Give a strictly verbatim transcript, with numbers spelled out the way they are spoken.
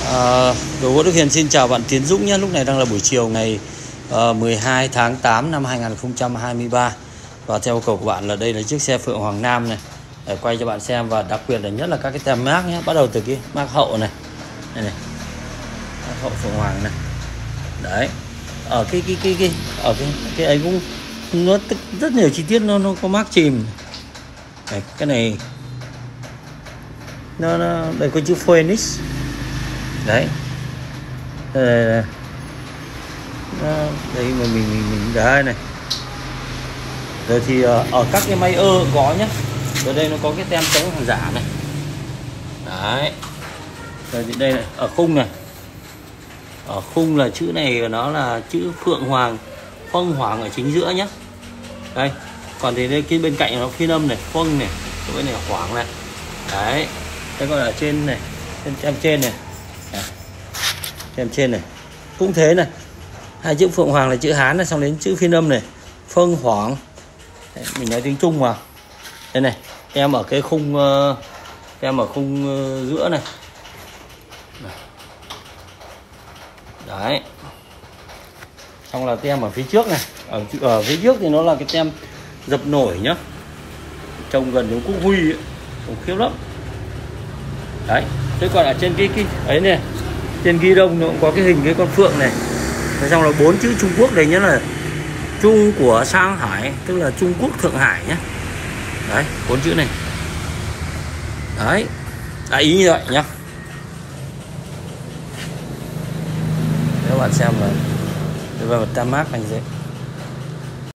À, Đồ gỗ Đức Hiền xin chào bạn Tiến Dũng nhé. Lúc này đang là buổi chiều ngày uh, mười hai tháng tám năm hai nghìn không trăm hai mươi ba. Và theo yêu cầu của bạn là đây là chiếc xe Phượng Hoàng Nam này, để quay cho bạn xem. Và đặc biệt là nhất là các cái tem mác nhé. Bắt đầu từ cái mác hậu này, này, này. Mác hậu Phượng Hoàng này. Đấy. Ở cái cái cái cái ở cái cái ấy cũng nó rất nhiều chi tiết, nó nó có mác chìm. Đấy, cái này nó, nó đây có chữ Phoenix. Đấy. Đây, đây, đây. Nó, đây mà mình mình mình đây này. Rồi thì ở các cái máy ơ có nhá. Ở đây nó có cái tem chống hàng giả này. Đấy. Rồi thì đây này, ở khung này. Ở khung là chữ này của nó là chữ Phượng Hoàng, Phong Hoàng ở chính giữa nhá. Đây. Còn thì đây cái bên cạnh nó phiên âm này, Phong này, cái này là Hoàng này. Đấy. Đây còn ở trên này, trên tem trên này. Đấy. Tem trên này cũng thế này, hai chữ Phượng Hoàng là chữ Hán này, xong đến chữ phiên âm này, Phong Hoàng. Đấy, mình nói tiếng Trung mà. Đây này, tem ở cái khung, uh, tem ở khung uh, giữa này. Đấy. Xong là tem ở phía trước này, ở, ở phía trước thì nó là cái tem dập nổi nhá, trông gần giống cúc huy ấy, trông khiếp lắm. Đấy. Thế còn ở trên cái cái ấy này, trên ghi đông nó cũng có cái hình cái con phượng này. Rồi xong là bốn chữ Trung Quốc đây nhá, là Trung của Sang Hải, tức là Trung Quốc Thượng Hải nhá. Đấy, bốn chữ này. Đấy. Đại ý như vậy nhá. Các bạn xem là về một tem mác này dễ.